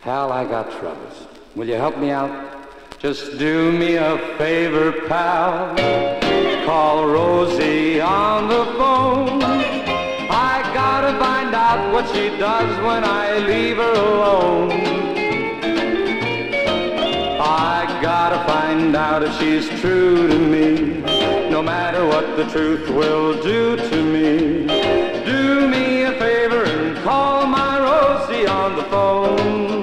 Pal, I got troubles. Will you help me out? Just do me a favor, pal. Call Rosie on the phone. I gotta find out what she does when I leave her alone. I gotta find out if she's true to me, no matter what the truth will do to me. Do me a favor and call my Rosie on the phone.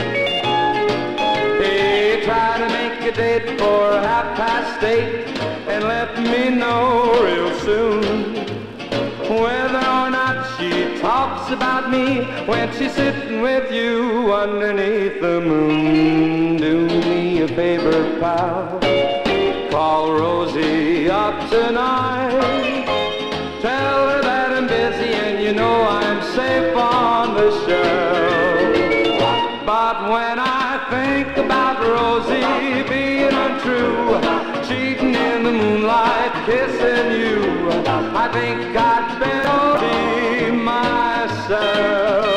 Hey, try to make a date for 8:30 and let me know real soon whether or not she talks about me when she's sitting with you underneath the moon. Do me a favor, pal. Call Rosie up tonight. Tell her that I'm busy and you know I'm safe on the shelf. But when I think about Rosie being untrue, cheating in the moonlight, kissing you, I think I'd better be myself.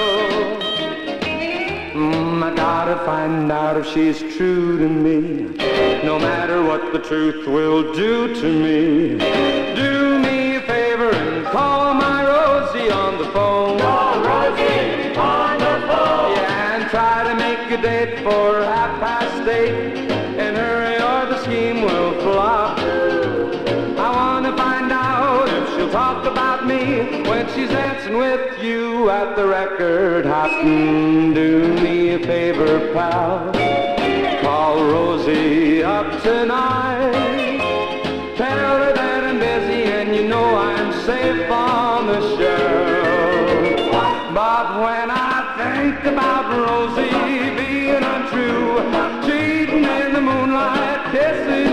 I gotta find out if she's true to me, no matter what the truth will do to me. Do me a favor and call my Rosie on the phone. Call Rosie on the phone. Yeah, and try to make a date for 8:30 and hurry or the scheme will flop. I wanna find out if she'll talk about me when she's dancing with you at the record hop. Do me a favor, pal. Call Rosie up tonight. Tell her that I'm busy and you know I'm safe on the shelf. But when I think about Rosie being untrue, cheating in the moonlight, kissing